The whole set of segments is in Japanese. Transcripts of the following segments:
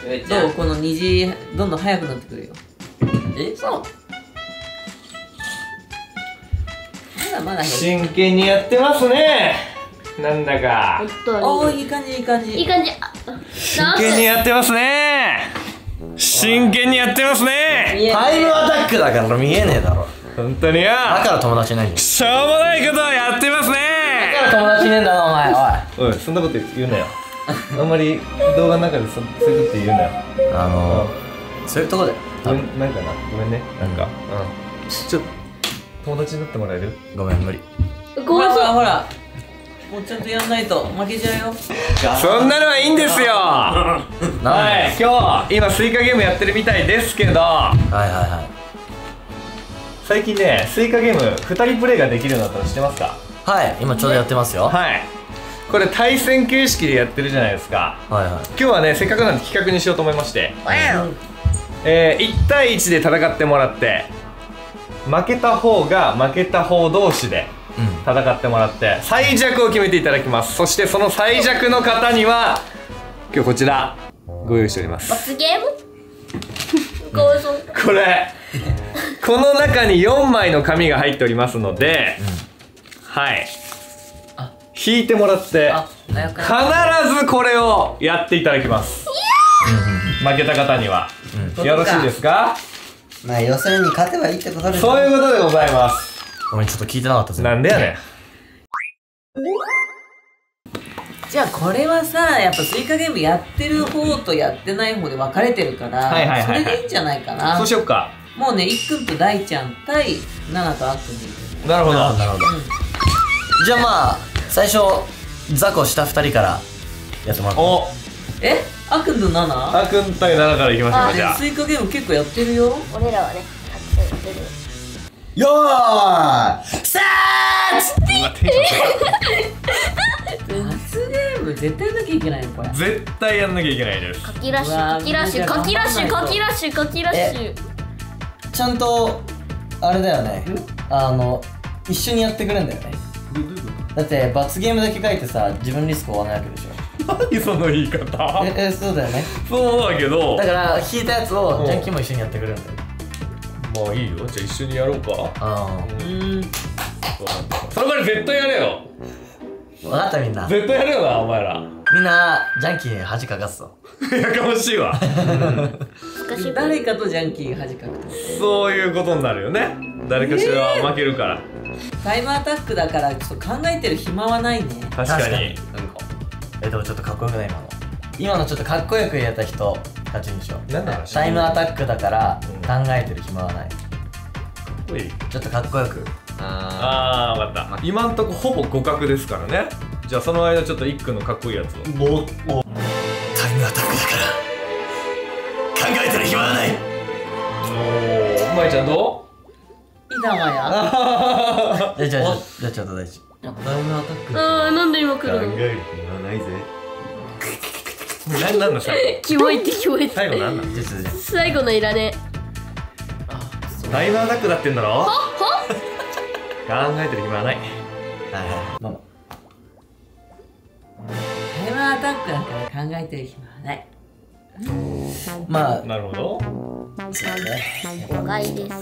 どう？この虹どんどん速くなってくるよ。そう。まだまだ真剣にやってますね。なんだかおー、いい感じいい感じいい感じ。 真剣にやってますね。真剣にやってますね。 タイムアタックだから見えねえだろ。 本当によ。 だから友達いないんだよ。 しょうもないことをやってますね。 だから友達いねえんだなお前。 おい、そんなこと言うなよ。あんまり動画の中でそういうこと言うなよ。 そういうとこでごめん、なんかな、ごめんね、なんか、ちょっと友達になってもらえる？ ごめん無理。 ほらほらほら、もうちゃんとやんないと負けちゃうよ。 そんなのはいいんですよ。はい、今日今スイカゲームやってるみたいですけど、最近ね、スイカゲーム2人プレイができるようになったの知ってますか？ はい、今ちょうどやってますよ。 はい、これ対戦形式でやってるじゃないですか。今日はね、せっかくなんで企画にしようと思いまして、1対1で戦ってもらって、負けた方が負けた方同士で戦ってもらって最弱を決めていただきます。そしてその最弱の方には今日こちらご用意しております。 罰ゲームこれこの中に4枚の紙が入っておりますので、はい引いてもらって必ずこれをやっていただきます。負けた方にはよろしいですか？ まあ予選に勝てばいいってことです。 そういうことでございます。 ごめん、ちょっと聞いてなかったです。 なんでやねん。 じゃあこれはさ、やっぱスイカゲームやってる方とやってない方で分かれてるから、それでいいんじゃないかな。 そうしよっか。 もうね、いっくんと大ちゃん対ナナとあっくんでいい。 なるほどなるほど。じゃあまあ最初雑魚した2人からやってもらって。 お、 あっくんとナナ？ あっくん対7からいきましょうか。じゃあスイカゲーム結構やってるよ。 俺らはね、たくさんやってる。 よーいスター罰ゲーム絶対やんなきゃいけないのこれ。 絶対やんなきゃいけないです。 かきラッシュ、かきラッシュ、かきラッシュ、かきラッシュ、かきラッシュ。 ちゃんとあれだよね、一緒にやってくれんだよね。だって罰ゲームだけ書いてさ、自分リスク負わないわけでしょ。 何その言い方。 そうだよね。 そうだけど、 だから引いたやつをジャンキーも一緒にやってくれるんだよ。 まあいいよ、じゃあ一緒にやろうか。その代わり絶対やれよ。 分かったみんな。 絶対やれよな、お前ら。 みんなジャンキーに恥かかすぞ。 やかましいわ。 誰かとジャンキーが恥かくと。 そういうことになるよね。誰かしらは負けるから。 タイムアタックだからちょっと考えてる暇はないね。 確かに。 でもちょっとかっこよくない今のちょっとかっこよく言えた人勝ちにしよう。タイムアタックだから考えてる暇はない。ちょっとかっこよく。 ああ、分かった。今んとこほぼ互角ですからね。じゃあその間ちょっと一句のかっこいいやつを。 タイムアタックだから考えてる暇はない。 おまいちゃんどう？ いたわや。 じゃあちょっと大事。 タイムアタック。 なんで今来るの？ 考える暇はないぜ。何の最後？ キモいって聞こえて。 最後何なん？ 最後のいらね。 タイムアタックだってんだろ？考えてる暇はない。 タイムアタックだから考えてる暇はない。 まあなるほど。 誤解です。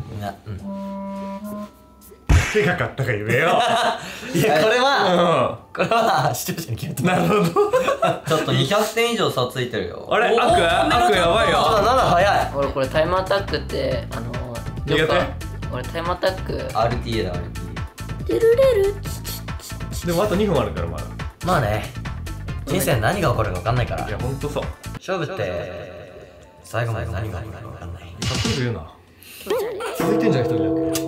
手が勝ったか言えよ。 いやこれは視聴者に決めて。 なるほど。 ちょっと200点以上差ついてるよ。 あれ、アクやばいよ。 早い。 俺これタイムアタックって苦手？ 俺タイムアタック RTA だ RTA。 てるれる。 でもあと2分あるからまだ。 まあね、人生何が起こるか分かんないから。 いやほんとそう。 勝負って最後まで何が起こるか分かんない。 かっこよく言うな。続いてんじゃん一人だけ。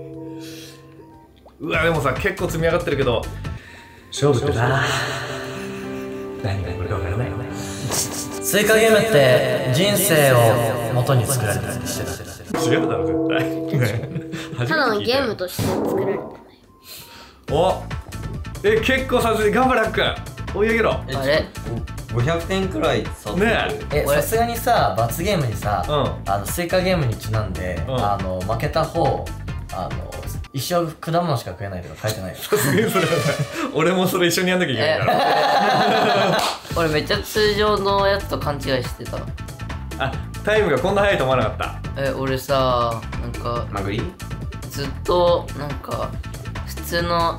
うわでもさ結構積み上がってるけど勝負ってな何が起こるか分からないよね。 スイカゲームって人生を元に作られたりしてた。 違うだろ絶対。 ただのゲームとして作られてない。 お結構さすがに頑張れあっくん追い上げろ。 あれ 500点くらい差ついてる。 さすがにさ罰ゲームにさスイカゲームにちなんで負けた方一生果物しか食えないとか書いてないよ。 さすがにそれはない。俺もそれ一緒にやんなきゃいけないから。 俺めっちゃ通常のやつと勘違いしてた。 あ、タイムがこんな速いと思わなかった。 俺さ、なんかマグリずっとなんか普通の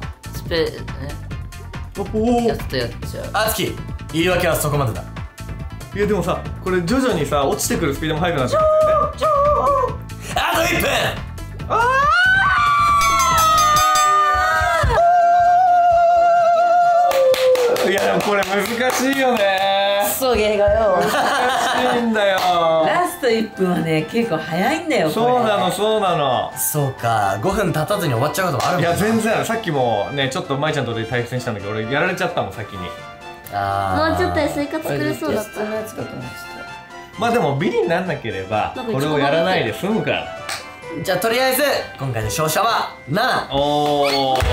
やつとやっちゃう。 あつき、言い訳はそこまでだ。 いやでもさ、これ徐々にさ、落ちてくるスピードも速くなってくるんだよね。 あと1分。 いやでもこれ難しいよね。 クソゲーがよ。 難しいんだよ。 ラスト1分はね、結構早いんだよ。 そうなのそうなの。 そうか、5分経たずに終わっちゃうこともあるもん。 いや全然ある。さっきもね、ちょっと舞ちゃんとで対戦したんだけど、俺やられちゃったもん先に。 もうちょっとでスイカ作れそうだった。 まあでもビリになんなければこれをやらないで済むから。 じゃあとりあえず今回の勝者は7。 おお。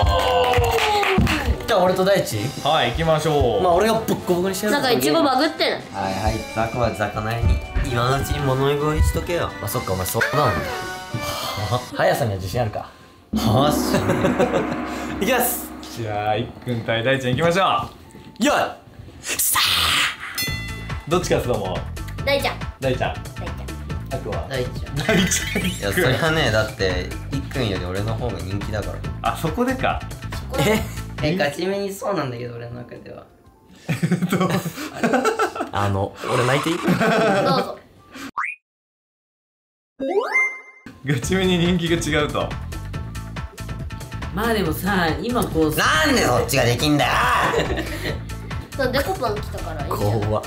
じゃあ俺と大地、 はい行きましょう。 まあ俺がボッコボコにしてやる。 なんかイチゴバグってない。 はいはい、ザクはザカなりに今のうちに物乞いしとけよ。 まあそっか、お前そうだもんね。速さには自信あるか。 はしいきます。 じゃあいっくん対大ちゃん行きましょよいスター。 う。どっち勝つと思う？ 大ちゃん。 大ちゃん。 大ちゃん。 あくは大ちゃん。 大ちゃん。 いやそれはね、だっていっくんより俺の方が人気だから。 あ、そこでか。 ガチめにそうなんだけど俺の中では。 俺泣いていい？ どうぞ。 ガチめに人気が違うと。 まあでもさ、今こうなんでそっちができんだよ。 そうデコパン来たからいいじゃん。 怖っ。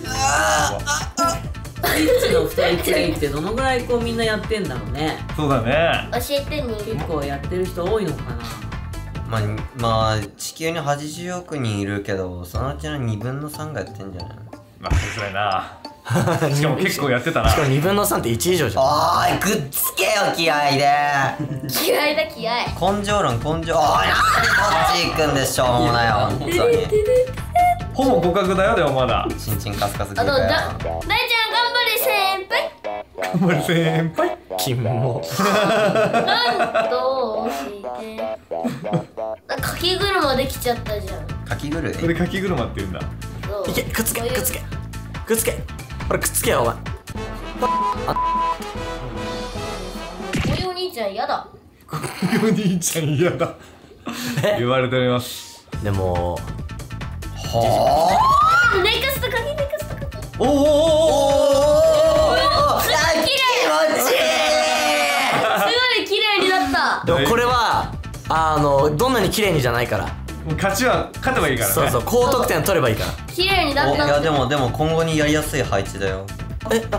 スイッチの2人プレイってどのぐらいこうみんなやってんだろうね。 そうだね。 教えてに。 結構やってる人多いのかな。 まあ地球に80億人いるけど、そのうちの2分の3がやってんじゃないの。 まあそれな。しかも結構やってたな。 しかも2分の3って1以上じゃん。 おーい、くっつけよ気合いで。 気合いだ気合い。 根性論根性。おい、なんでこっち行くんでしょうもないよ本当に。 ほぼ互角だよでもまだ。 チンチンカスカス聞いたよ。 大ちゃん頑張れ先輩。 頑張れ先輩。 金も。 なんどうしてかき車できちゃったじゃん。 かきぐるこれかき車って言うんだ。 いけ、くっつけくっつけくっつけ。ほらくっつけよお前。 お兄ちゃんやだ。 お兄ちゃん嫌だ。言われております。 でもネクストかきネクストかき。 おおおお。 すごい綺麗。すごい綺麗になった。 でもこれはどんなに綺麗にじゃないから。 勝てばいいからね。 そうそう、高得点取ればいいから。 綺麗になった。 いやでも今後にやりやすい配置だよ。 やばい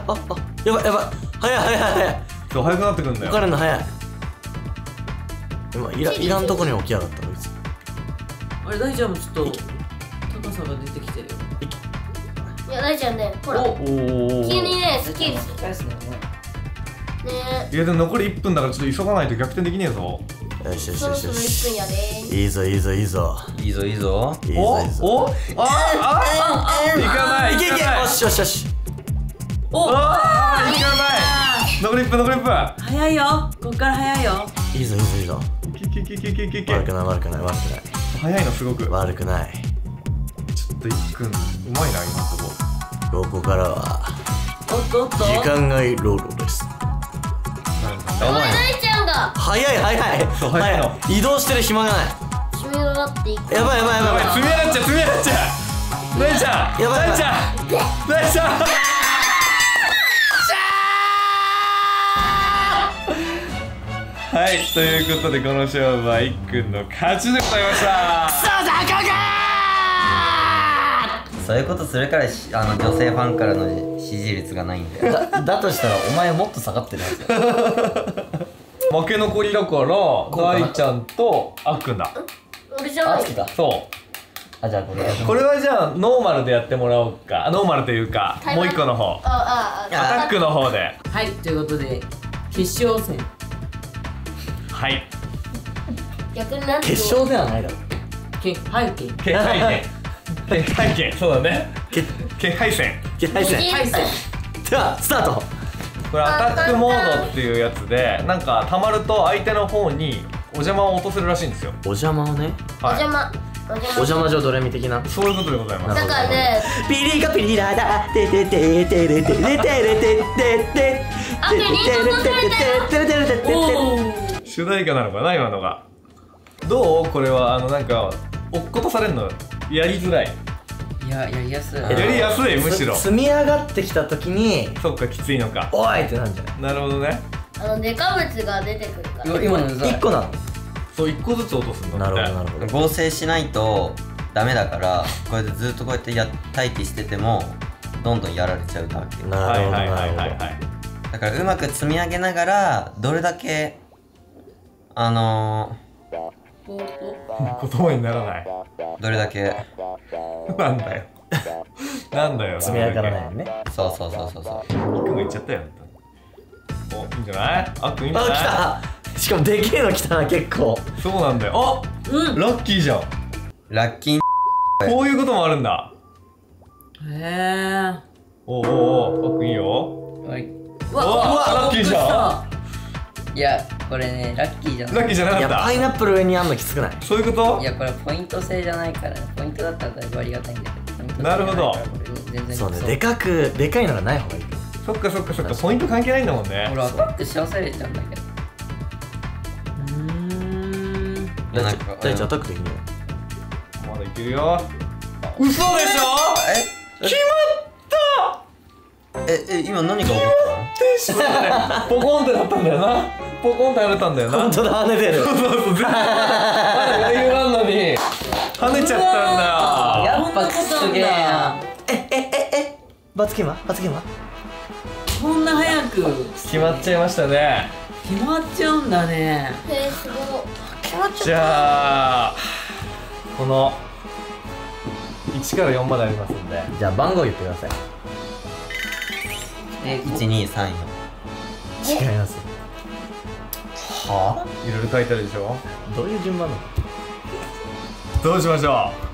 早い。 そう早くなってくるんだよ。 分かるの早い。今いらんとこに置きやがったこいつ。 あれ大ちゃんもちょっと高さが出てきてるよ。 いや大ちゃんね、ほら急にねスキル返すのね。 いやでも残り1分だからちょっと急がないと逆転できねえぞ。 よしよしそろそろよしよし。 1分やで。 いいぞいいぞいいぞいいぞいいぞ。 いいぞいいぞ。 いかない。 いけいけ。よしよしよし。 いかない。残り1分残り1分。 早いよ。こっから早いよ。 いいぞいいぞいいぞ。 い悪くない悪くない悪くない。 早いのすごく。 悪くない。 ちょっと1分うまいな今のとこ。 ここからはおっとおっと。 時間外労働です。 大ちゃんがそう早いの。 移動してる暇がない。 君がなっていく。 やばい積み上がっちゃう大ちゃんやばい大ちゃんはい、ということでこの勝負はいっくんの勝ちでございました。 そういうことするから女性ファンからの支持率がないんだよ。 だとしたらお前もっと下がってるはずだ。 負け残りだから大ちゃんとあっくんだ。 俺じゃない。 そうじゃあこれはじゃあノーマルでやってもらおうか。ノーマルというかもう一個の方アタックの方で。 はい、ということで決勝戦。 はい逆になんて決勝ではないだろ。 決敗戦。 決敗戦そうだね。決敗戦決敗戦。 敗戦。 ではスタート。 これアタックモードっていうやつでなんか溜まると相手の方にお邪魔を落とせるらしいんですよ。 お邪魔をね。 お邪魔。 お邪魔女ドレミ的な。 そういうことでございます。 だからね、 ピリカピリラだてててててててててててあとリンゴも取れたよ。 主題歌なのかな今のが。どうこれはなんか落っことされるのやりづらい。 いや、やりやすい。 やりやすいむしろ。 積み上がってきた時にそっかきついのか。 おいってなんじゃない。 なるほどね。 デカ物が出てくるから。 今の 1個なの。 そう1個ずつ落とすんだ。 なるほどなるほど。 合成しないとダメだから、こうやってずっとこうやって待機しててもどんどんやられちゃうわけ。 なるほどなるほど。 だからうまく積み上げながらどれだけ言葉にならない。 どれだけなんだよなんだよ積み上がらないよね。 そういくんが言っちゃったよ。お、いいんじゃない？あっくんいいんじゃない？ あ、来た。しかもでけえの来たな結構。 そうなんだよ。あ、ラッキーじゃん。 ラッキー。 こういうこともあるんだ。 へえ。 おお、あっくんいいよ。 はい。 うわ、ラッキーじゃいや、これね、ラッキーじゃん。ラない。 ッキーじゃなかった。 いや、パイナップル上にあんのきつくない？ そういうこと？ いや、これポイント制じゃないからね。ポイントだったらだいぶありがたいんだけど。 なるほど。 全然そうね、でかいのがない方がいい。 そっか、ポイント関係ないんだもんね。 ほら、アタックし忘れちゃうんだけど。 大地アタックできんの？ まだいけるよ。嘘でしょ？決まった！ 今何が起こったの？ ポコンってなったんだよな。ポコンって跳ねたんだよな。 本当だ、跳ねてる。 そう全然余裕あんのに跳ねちゃったんだよ。 やっぱすげえな。 罰ゲームはこんな早く決まっちゃいましたね。 決まっちゃうんだね。 すごい。 じゃあこの1から4までありますんで、 じゃあ番号言ってください。 1、2、3、4。 違います。 はぁ？いろいろ書いてあるでしょ。 どういう順番なの？ どうしましょう。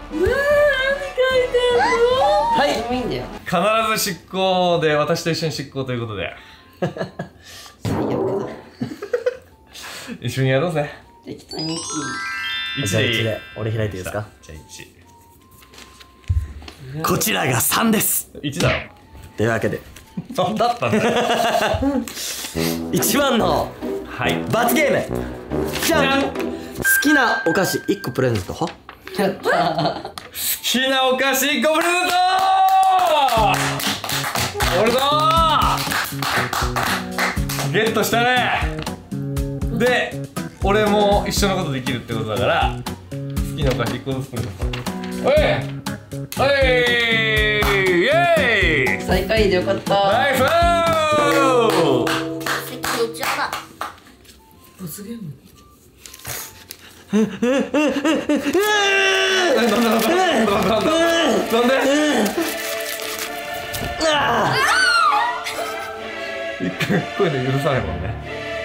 はい、いいんだよ。 必ず執行で、私と一緒に執行ということで最悪だ。 一緒にやろうぜ。 適当にじゃあ 1 1で俺開いていいですか？ じゃあこちらが3です。 1だろ。 というわけで何だったんだよ。 一番のはい罰ゲームじゃん。好きなお菓子1個プレゼント。はやったー。 好きなお菓子1個プレゼント俺だーゲットしたね。で俺も一緒のことできるってことだから、好きなお菓子1個ずつプレゼント。おいおいイエーイ。 最下位でよかった。 ナイス席めっちゃだ。 罰ゲーム。 なんでこういうの許さないもんね。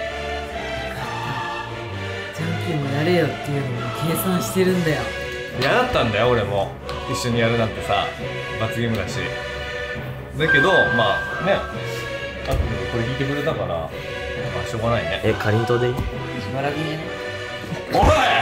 じゃんけんもやれよっていうのも計算してるんだよ。 嫌だったんだよ俺も。一緒にやるなんてさ、罰ゲームだし。だけどまあね、あとこれ聞いてくれたから、まあしょうがないね。 かりんとうでいい？ しばらくね。 おい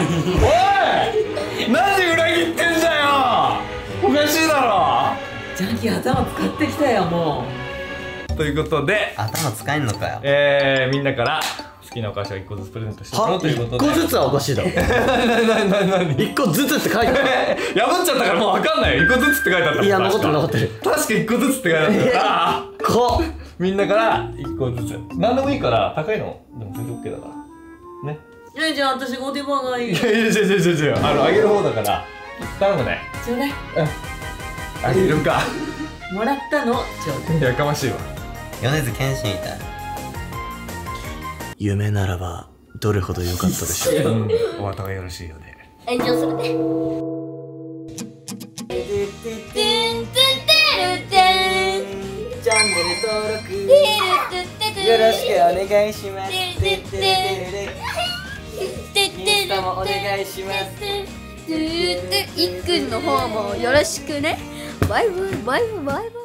おいなんで裏切ってんだよ。おかしいだろ。 じゃんけん頭使ってきたよもう。ということで頭使えんのかよ。 みんなから好きなお菓子を1個ずつプレゼントしてもらおうということで。 1個ずつはおかしいだろ。 何 1個ずつって書いてある。 破っちゃったからもう分かんないよ。1個ずつって書いてあった。 いや残ってる。 確か1個ずつって書いてあったからみんなから1個ずつ。何でもいいから高いのでも全然 OK だからね。 じゃあ私ゴディバがいいよ。 いや違うあげる方だから頼むね。 ちょうだい。 あげるか。 もらったのちょうだい。 やかましいわ。 米津玄師みたい。 夢ならばどれほど良かったでしょう。 お後がよろしいようで。 炎上するね。 チャンネル登録よろしくお願いします。インスタもお願いします。 いっくんの方もよろしくね。バイバイバイバイバイバイ。